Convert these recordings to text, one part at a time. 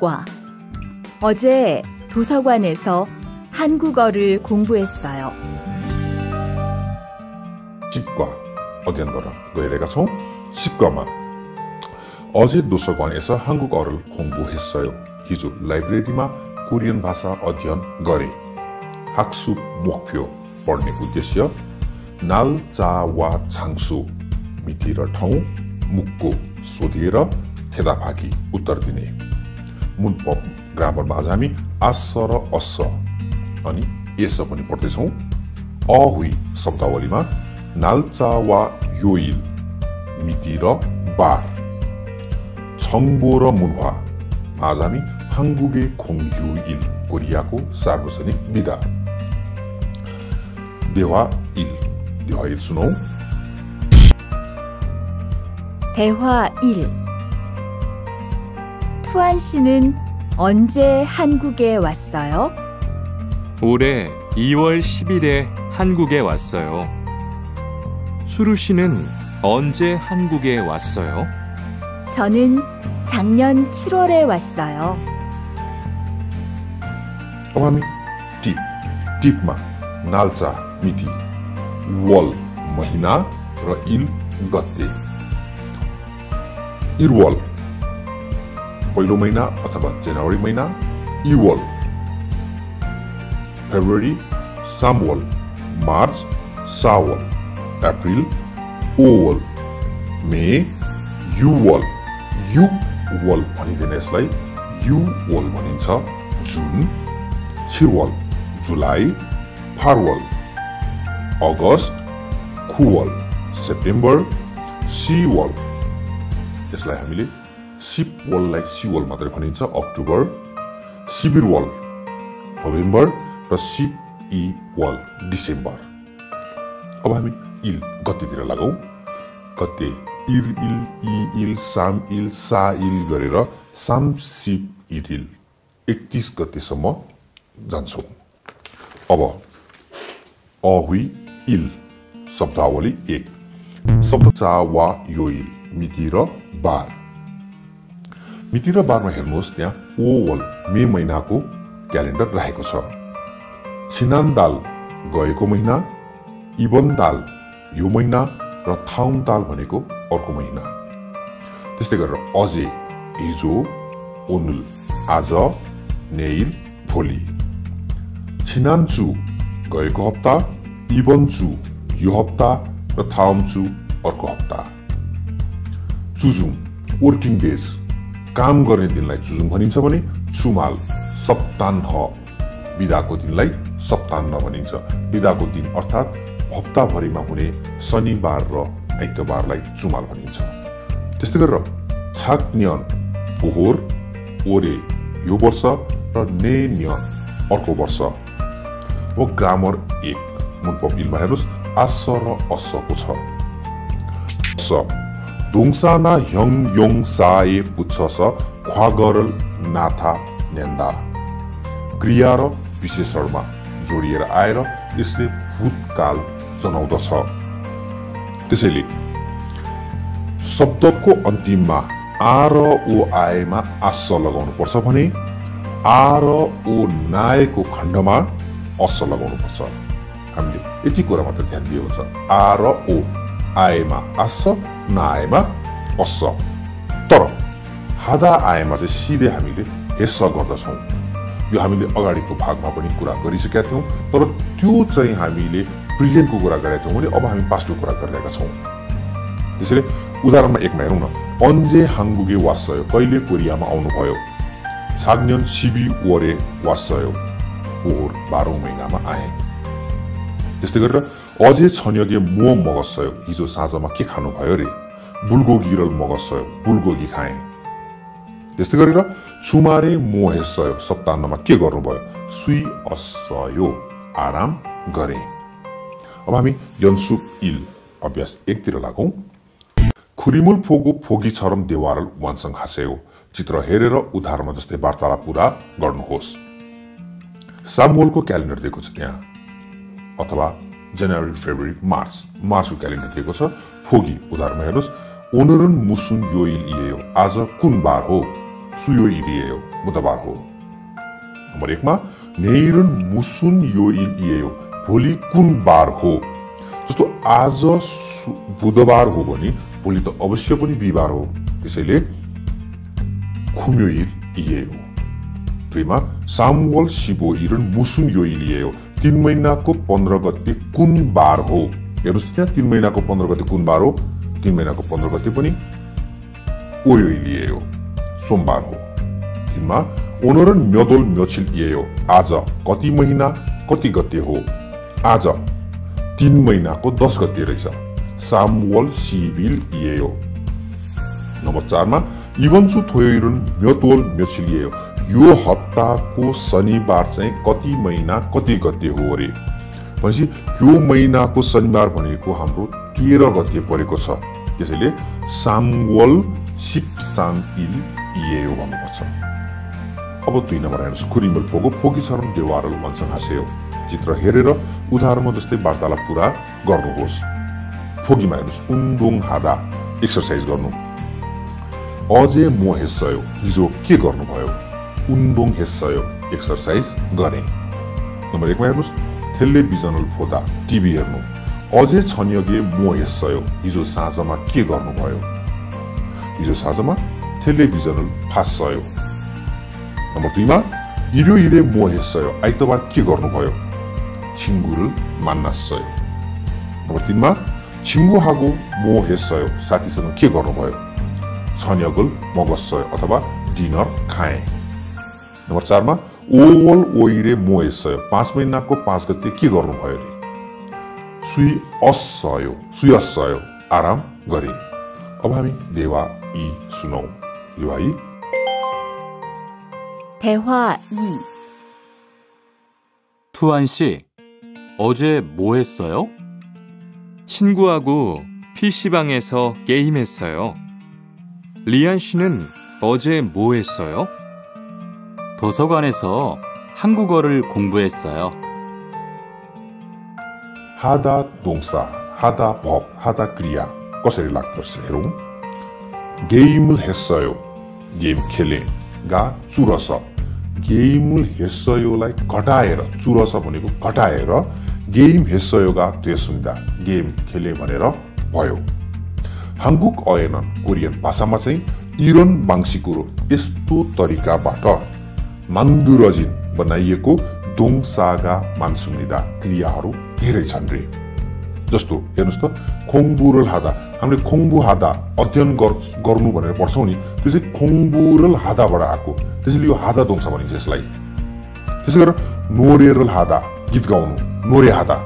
10과. 어제 도서관에서 한국어를 공부했어요. 10과 어디언더라 거래가 총 10과만. 어제 도서관에서 한국어를 공부했어요. हिजो लाइब्रेरीमा कोरियन भाषा अध्ययन गरे। 학습 목표 पढ्ने उद्देश्य नाल चा वा छाङसु मिति र ठाउँ मुक्को सोधिएर खेदाफाकी उत्तर दिने। मुनपप ग्रामरमा आज हामी आस र अस अनि एस पनि पढ्दैछौँ। अ हुई शब्दावलीमा नाल्चा वा योइल मिति र बार। छङ्बो र मुन्वा आज हामी 한국의 공휴일 코리아고 사र्वजनिक बिदा। 대화 1 수노. 대화 1. 투안 씨는 언제 한국에 왔어요? 올해 2월 10일에 한국에 왔어요. 수루 씨는 언제 한국에 왔어요? 저는 작년 7월에 왔어요. हामी टिपमा नाल्चा मिति, वल महिना र इल गते। इरवल पहिलो महिना अथवा जनवरी महिना, इवल फेब्रुअरी, सामवल मार्च, सावल अप्रिल, ओवल मे, युवल युवल भनिँदैन यसलाई, युवल भनिन्छ जुन, छिरवल जुलाई, फारवल अगस्त, खुवल सेप्टेम्बर, सिवल यसलाई हामीले सिपवललाई सिवल मात्रै भनिन्छ अक्टोबर, सिबिरवल नोभेम्बर र सिपइवल डिसेम्बर। अब हामी इल गतेतिर लागौं। गते इर इल इ इल साम इल सा इल गरेर साम सिप इल 31 गतेसम्म जान्छौं। अब अ हुई इल शब्दावली 1। शब्द चा वा योइल मिति र बार। मिति र बारमा हेर्नुहोस्, त्यहाँ ओवल मे महिनाको क्यालेन्डर रहेको छ। छिनान दाल गएको महिना, इबन दाल यो महिना र थाउन दाल भनेको अर्को महिना। त्यस्तै गरेर अजे हिजो, ओनुल आज, नेइल भोलि। छिनान्चु गएको हप्ता, इबन्चु यो हप्ता र थाउन्चु अर्को हप्ता। चुजुङ वर्किङ डेज काम गर्ने दिनलाई चुजुङ भनिन्छ भने चुमाल सप्ताह बिदाको दिनलाई सप्ताह भनिन्छ। बिदाको दिन अर्थात् हप्ताभरिमा हुने शनिबार र आइतबारलाई चुमाल भनिन्छ। त्यस्तै गरेर छाक्न्यन पोहोर, ओरे यो वर्ष र नेन्यन अर्को वर्ष। अब ग्रामर 1 मुनपप इलमा हेर्नुहोस्, आस र असको छ। स दोङसाना ह्यङ योङ साए पुच्छ स ख्वागरल नाथा नेन्दा। क्रिया र विशेषणमा जोडिएर आएर यसले भूतकाल जनाउँदछ। त्यसैले शब्दको अन्तिममा आ र ओ आएमा आस लगाउनु पर्छ भने आ र ओ नाएको खण्डमा अस लगाउनु पर्छ। हामीले यति कुरा मात्र ध्यान दियो हुन्छ। आ र ओ आएमा आस, नआएमा अस। तर हादा आएमा चाहिँ सिधै हामीले हेस गर्दछौँ। यो हामीले अगाडिको भागमा पनि कुरा गरिसकेका थियौँ, तर त्यो चाहिँ हामीले प्रेजेन्टको कुरा गरेका थियौँ भने अब हामी पास्टको कुरा गरिरहेका छौँ। त्यसैले उदाहरणमा 1मा हेरौँ न। अन्जे हाङ्गुगे वासयो, कहिले कोरियामा आउनुभयो। छाग्न्यन सिबी वरे वासयो, पोहोर 12औं महिनामा आए। त्यस्तै गरेर अझै छन्यगे मो मगसयो, हिजो साँझमा के खानुभयो रे। बुलगोगी र मगसयो, बुलगोगी खाए। त्यस्तै गरेर छुमारे मो हेसयो, सप्ताहमा के गर्नुभयो। सुई असयो, आराम गरे। अब हामी यन्सुप इल अभ्यास 1 तिर लागौं। खुरिमुल फोगो फोगी छरम देवारल वानसँग हाँस्यो। चित्र हेरेर उदाहरणमा जस्तै वार्तालाप पुरा गर्नुहोस्। सामुएलको क्यालेन्डर दिएको छ त्यहाँ, अथवा जनवरी, फेब्रुअरी, मार्चको क्यालेन्डर दिएको छ। फोगी उदाहरणमा हेर्नुहोस्। ओनरन मुसुन योइल इयो, आज कुन बार हो। 수요일이에요. 부धबार हो. नम्बर 1 मा नेइरन मुसुन योइल भोलि कुन बार हो. जस्तो आज बुधबार हो भने भोलि त अवश्य पनि बिहिबार हो. त्यसैले खुम्योइल इएयो. 2 मा सामुअल सिबोइरन मुसुन योइल इएयो. 3 महिनाको 15 गते कुन बार हो. हेर्नुस् त्यहाँ 3 महिनाको 15 गते कुन बार हो. 3 महिनाको 15 गते पनि ओयोइल इएयो. सोमबार हो. 3 मा ओनरन म्योदोल म्योचिल इएयो. आज कति महिना कति गते हो. आज 3 महिनाको 10 गते रहेछ. Samuel civil इएयो. नम्बर 4 मा इवन्सु थोइरन म्योतोल म्योचिल इएयो. यो हप्ताको शनिबार चाहिँ कति महिना कति गते हो अरे. भनेपछि यो महिनाको शनिबार भनेको हाम्रो 13 गते परेको छ. त्यसैले सामुअल सिप्साङ इल इएयो भन्नुपर्छ. अब 2 नम्बर हेर्नुहोस्. कुरिमल फोगो फोगी छरन देवारल मनसँग हाँस्यो. चित्र हेरेर उदाहरणमा जस्तै वार्तालाप पुरा गर्नुहोस्. फोगीमा हेर्नुहोस्. उन्दोङ हादा एक्सरसाइज गर्नु. अझै मो हेस्सयो. हिजो के गर्नुभयो. उन्दोङ हेस्सयो एक्सरसाइज गरे. नम्बर 1 मा हेर्नुहोस्. टेलिभिजनल फोदा टिभी हेर्नु. अझै छन्यगे मो हेस्सयो. हिजो साँझमा के गर्नुभयो. हिजो साँझमा टेलिभिजनल फास्सयो. नम्बर 2 मा हिरो हिरे मो हेस्सयो. आइतबार के गर्नुभयो. छिङ्गुरल मान्नास्सयो. नम्बर 3 मा छिङ्गु हागो मो हेस्सयो. साथीसँग के गर्नुभयो. छन्यगल मगस्सयो अथवा डिनर खाए. नम्बर 4 मा ओवल ओइरे मो हेस्सयो. 5 महिनाको 5 गते के गर्नुभयो रे. सुई अस्सयो आराम गरे. अब हामी देवा इ सुनौ. देवा इ 대화 2. 투안 씨, 어제 뭐 했어요? 친구하고 PC방에서 게임했어요. 리안 씨는 어제 뭐 했어요? 도서관에서 한국어를 공부했어요. 하다 동사, 하다 법, 하다 क्रिया कसरी लाग्दछ हेरौं. 게임을 했어요. गेम खेलेगा चुरस. गे임을 했어요लाई घटाएर चुरस भनेको घटाएर गेम 했어요가 됐습니다. गेम खेले भनेर भयो. 한국 어에는 कोरियन भाषामा चाहिँ इरन 방식으로 यस्तो तरिकाबाट 만들어진 बनाइएको 동사가 많습니다. क्रियाहरू धेरै छन् रे. जस्तो हेर्नुस् त 공부를 하다. हामीले 공부하다 अध्ययन गर्नु भनेर पढ्छौं नि. त्यो चाहिँ 공부를 하다बाट आएको. त्यसैले यो हादा 동사 भनिन्छ यसलाई. त्यसैगरी 노래를 하다 गीत गाउनु 노래하다.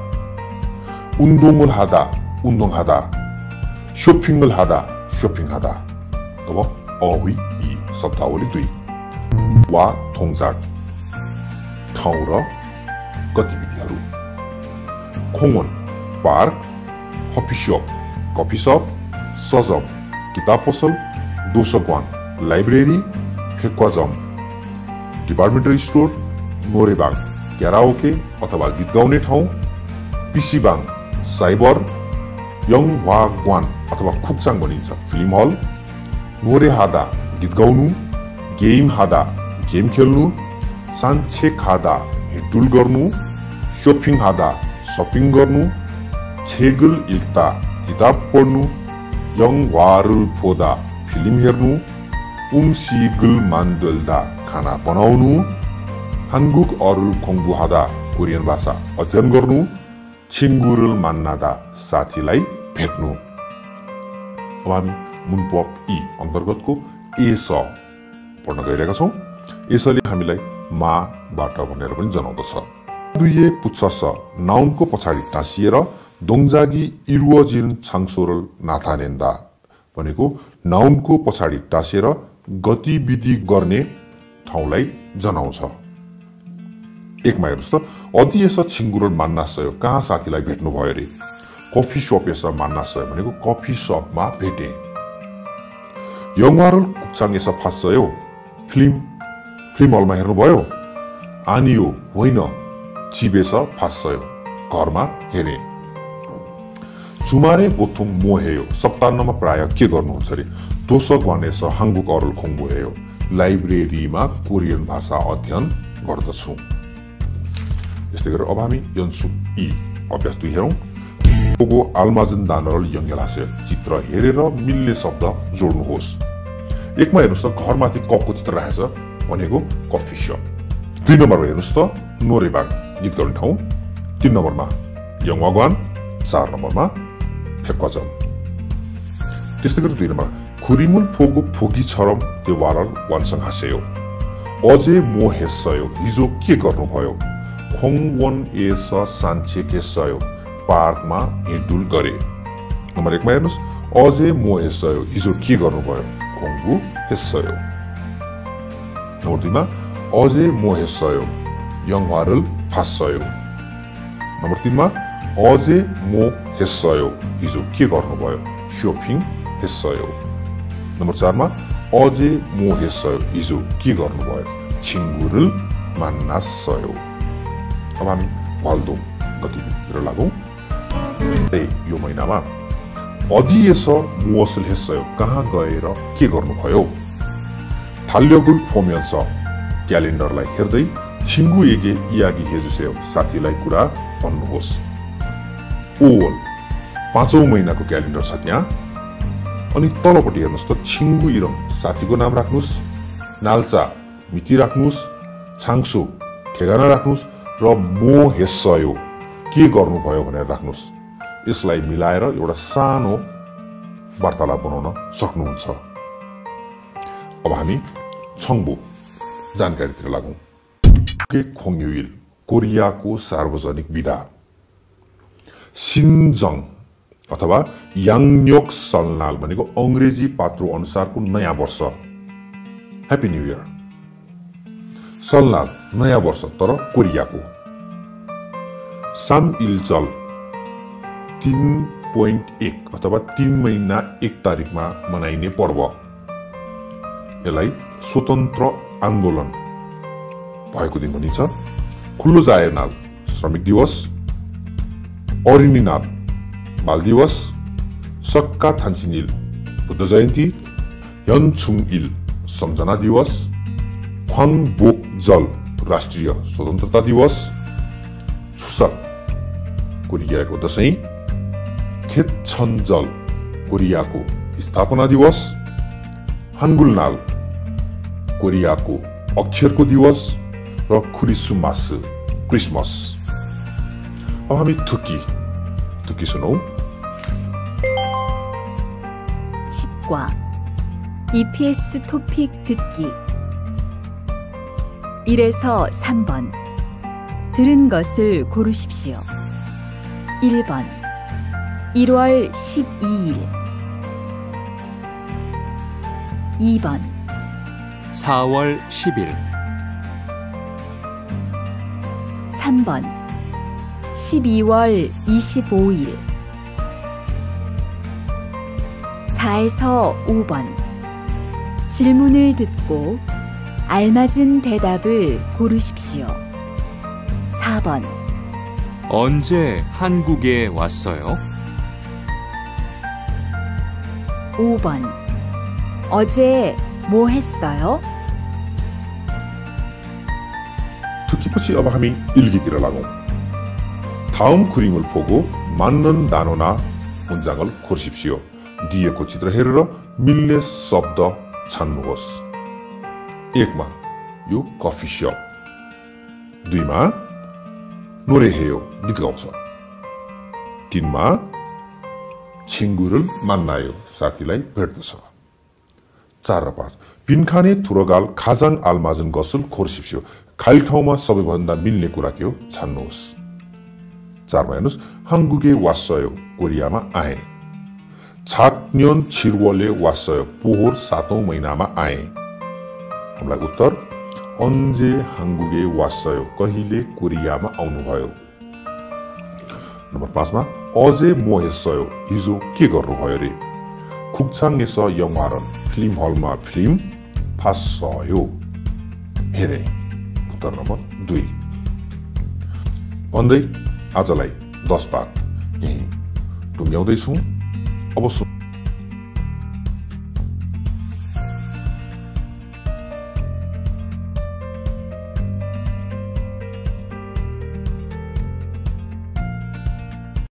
운동을 하다 운동하다. 쇼핑을 하다 쇼핑하다. अब अहि इ शब्दावली 2. वा 동작 ठाउँ र गतिविधिहरू. 공원 पार्क, कफी शप, सजम किताब पसल, दोसगवान लाइब्रेरी, फेक्वाजम डिपार्टमेन्टल स्टोर, नोरेबाङ क्याराओके अथवा गीत गाउने ठाउँ, पिसीबाङ साइबर, यङवागवान अथवा खुक्चाङ भनिन्छ फिल्म हल, नोरेहादा गीत गाउनु, गेम हादा गेम खेल्नु, सान्छेक हादा हिडुल गर्नु, शपिङ हादा शपिङ गर्नु, 책을 읽다 किताब पढ्नु, 영화를 보다 फिल्म हेर्नु, 음식을 만들다 खाना बनाउनु, 한국어를 공부하다 कोरियन भाषा अध्ययन गर्नु, 친구를 만나다 साथीलाई भेट्नु. अब हामी 문법 2 अन्तर्गतको एस पढ्न गइरहेका छौं. यसले हामीलाई माबाट भनेर पनि जनाउँदछ. दुईए पुच्छस नाउनको पछाडि टाँसिएर 동작이 이루어진 장소를 나타낸다 भनेको नाउनको पछाडि टाँसेर गतिविधि गर्ने ठाउँलाई जनाउँछ. 1मा हेर्नुस् त 어디에서 친구를 만났어요. कहाँ साथीलाई भेट्नु भयो रे. 커피숍에서 만났어요 भनेको कफी शपमा भेटे. 영화를 극장에서 봤어요. फिल्म हलमा हेर्नुभयो. 아니요 होइन 집에서 봤어요. घरमा हेरे. 주말에 보통 뭐 해요? सप्ताहमा प्राय के गर्नुहुन्छ रे. 도서관에서 한국어를 공부해요. लाइब्रेरीमा कोरियन भाषा अध्ययन गर्दछु। यस्तै गरेर अब हामी यन्सु ई अभ्यास 2 हेरौं। पोगो आल्माजन दानरल यङ्गेलासे चित्र हेरेर मिल्ने शब्द जोड्नुहोस्। एकमा हेर्नुस् त घरमाथि कपको चित्र राखेछ भनेको कफी शप। 2 नम्बरमा हेर्नुस् त नोरेबाङ गीत गाउने ठाउँ। 3 नम्बरमा यङवागवान। 4 नम्बरमा फेक्वाजम। त्यस्तै गरी 2 नम्बरमा खुरिमुल फोगो फोगी छरम त्यो वारल वानसँग हासेयो। अझै मो हेस्सयो हिजो के गर्नुभयो? खोङवन एस सान्छे केसयो पार्कमा हिँडडुल गरे। नम्बर 1 मा हेर्नुस् अझै मो हेस्सयो हिजो के गर्नुभयो? खोङबु हेस्सयो। नम्बर 2 मा अझै मो हेस्सयो यङवारल फास्सयो। नम्बर 3 मा अझै मो हेस्सयो हिजो के गर्नुभयो? शोपिङ हेस्सयो। नम्बर 4 मा अझै मो हेस्सयो हिजो के गर्नुभयो? छिङ्गुरुल मान्नास्सयो। अब हामी भल्दो गतिविधितिर लागौं। यो महिनामा अदिएस मुअसल हेस्सयो कहाँ गएर के गर्नुभयो? थाल्योगुल फोमियन्स क्यालेन्डरलाई हेर्दै छिङ्गु एगे इयागी हेजुसेयो साथीलाई कुरा भन्नुहोस्। ओल 5औं महिनाको क्यालेन्डर छ त्यहाँ। अनि तलपट्टि हेर्नुस् त छिङ्गु इरम साथीको नाम राख्नुस्, नाल्चा मिति राख्नुस्, छाङसु ठेगाना राख्नुस् र मो हेस्सयो के गर्नुभयो भनेर राख्नुस्। यसलाई मिलाएर एउटा सानो वार्तालाप बनाउन सक्नुहुन्छ। अब हामी छङ्बु जानकारीतिर लागौं। के खोङयुइल कोरियाको सार्वजनिक विदा। सिन्जङ अथवा याङन्योक सलनाल भनेको अंग्रेजी पात्रो अनुसारको नयाँ वर्ष। Happy new year. सलनाल नयाँ वर्ष तर कोरियाको। साम इलजल 3.1 अथवा 3 महिना 1 तारिकमा मनाइने पर्व। यसलाई स्वतन्त्र आन्दोलन भएको दिन भनिन्छ। खुल्लो जायनाल श्रमिक दिवस। अरिनिनाल बाल दिवस। सक्का थान्सिनिल बुद्ध जयन्ती। यनछुङइल सम्झना दिवस। ख्वाङबोक जल राष्ट्रिय स्वतन्त्रता दिवस। छुसक कोरियाको दशैं। खेतछन्जल कोरियाको स्थापना दिवस। हानगुलनाल कोरियाको अक्षरको दिवस र खुरिसुमास क्रिसमस। अब हामी थुकी सुनौ। 10과 EPS 토픽 듣기 1에서 3번 들은 것을 고르십시오. 1번 1월 12일 2번 4월 10일 3번 12월 25일 4에서 5번 질문을 듣고 알맞은 대답을 고르십시오. 4번 언제 한국에 왔어요? 5번 어제 뭐 했어요? 특히पछि अब हामी 일기तिर लागौं। 다음 그림을 보고 맞는 단어나 문장을 고르십시오. दिएको चित्र हेरेर मिल्ने शब्द छान्नुहोस्। 1मा यो कफी शप। 2मा 노래해요 गीत गाउँछ। 3मा 친구를 만나요 साथीलाई भेट्दछ। 4 र 5 빈칸에 들어갈 가장 알맞은 것을 고르십시오. खाली ठाउँमा सबैभन्दा मिल्ने कुरा के हो छान्नुहोस्। 4मा हेर्नुस् 한국에 왔어요 कोरियामा आए। 작년 7월에 왔어요 पोहोर 7औं महिनामा आए। हामीलाई उत्तर 언제 한국에 왔어요 कहिले कोरियामा आउनुभयो। नम्बर 5मा 어제 뭐 했어요 हिजो के गर्नुभयो रे। 국장에서 영화를 फिल्म हलमा फिल्म 봤어요 हेरे। उत्तर नम्बर 2। भन्दै आजलाई 10 भाग यही टुङ्ग्याउँदैछौँ। अब